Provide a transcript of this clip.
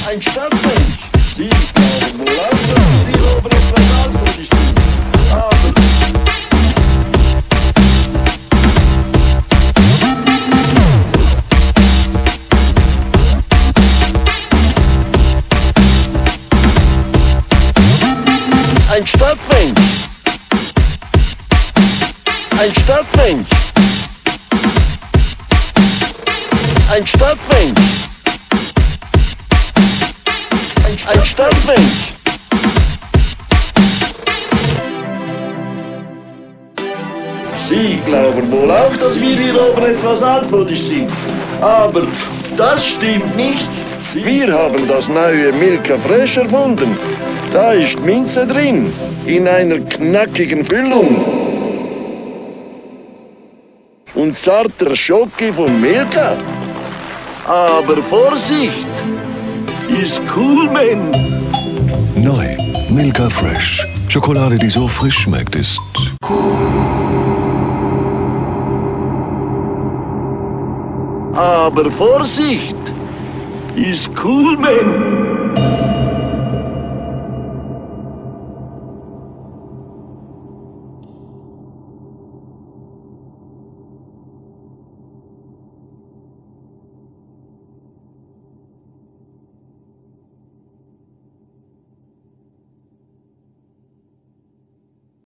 Ein Stadtmensch. Sie glauben wohl auch, dass wir hier oben etwas altmodisch sind. Aber ein Stadtmensch. Ein Stadtmensch. Ein Stadtmensch. Ein Stadtmensch. Sie glauben wohl auch, dass wir hier oben etwas altmodisch sind. Aber das stimmt nicht. Wir haben das neue Milka Fresh erfunden. Da ist Minze drin, in einer knackigen Füllung. Und zarter Schoki von Milka. Aber Vorsicht, ist cool, man. Neu, Milka Fresh. Schokolade, die so frisch schmeckt, ist... Aber Vorsicht, ist cool, man.